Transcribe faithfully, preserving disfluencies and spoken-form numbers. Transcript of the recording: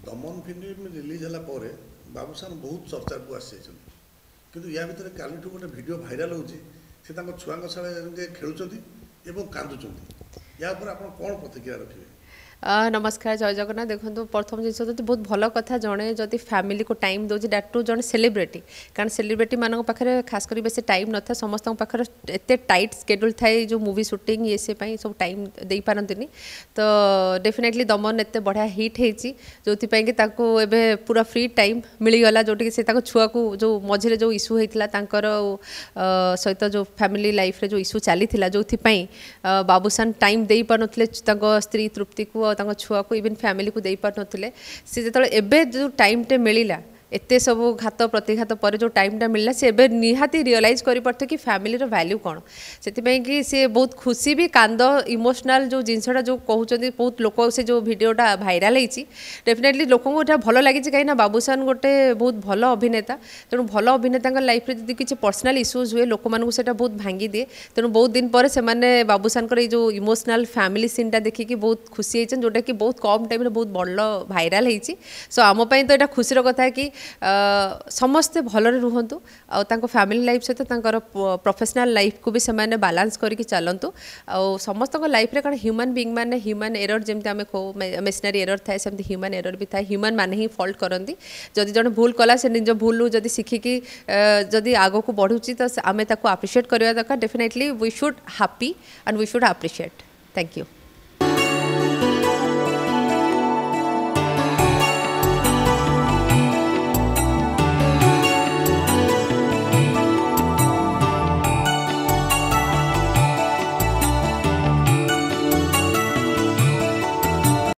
दमन film release होला परे बाबूसान बहुत चर्चा को आसी किंतु या भितर काली गोटे वीडियो भाइराल होची से तांको छुआंक साले खेलुचंती एवं कांदुचंती या ऊपर आपण कोन प्रतिक्रिया रखिबे? नमस्कार जय जगन्नाथ देखो प्रथम जिस बहुत भल कथा जड़े जदि फैमिली को टाइम दूसरी डैट टू जन सेलिब्रिटी कारण सेलिब्रिटी मान पाखे खास कर बेस टाइम न था समस्त पाखे एत टाइट स्केड्यूल थाए जो मूवी शूटिंग ये से सब टाइम दे पारंतिनी तो डेफिनेटली दमन एत बढ़िया हिट होती जो एबे पूरा फ्री टाइम मिलगला जोटि से छुआ को जो मझे जो इश्यू होता सहित जो फैमिली लाइफ रे जो इश्यू चली जो बाबूसान टाइम दे पार स्त्री तृप्ति को छुआ को इवन फैमिली को दे पार नथिले से जो एबे जो टाइम टे मिलिला एते सब घात प्रतिघात पर जो टाइमटा मिलला से एबे निहाती रियलाइज करि पड़ते कि फैमिली रो वैल्यू कौन से कि से बहुत खुशी भी कांद इमोशनल जो जिनसटा जो कहते बहुत लोक से जो भिडियोटा भाइराल होती डेफिनेटली लोक को भल लगी कहीं बाबूसान गोटे बहुत भल अभिनेता तेणु भल अभिनेता लाइफ में किसी पर्सनाल इश्यूज हुए लोक मानू से बहुत भांगी दिए तेणु बहुत दिन पर से बाबूसान जो इमोशनल फैमिली सीनटा देखिकी बहुत खुशी होती जोटा कि बहुत कम टाइम बहुत बड़ भाइराल होती सो आम तो यहाँ खुशी कथा कि समस्ते भलरे रुहंतु आ फैमिली लाइफ सहित प्रोफेशनल लाइफ को भी से बालांस करके चलतु आ समस्त लाइफ रे कारण ह्यूमन बीइंग माने ह्यूमन एरर जमती आम कहो मेसिनरी एरर थाए सेमती ह्यूमन एरर भी थाए ह्यूमन माने ही फॉल्ट करती जदि जन भूल कला से निज भूल जदि शिखिकी जदि आग को बढ़ुची तो आम ताको अप्रिशिएट करवा दरकार definitely we should happy and we should appreciate thank you.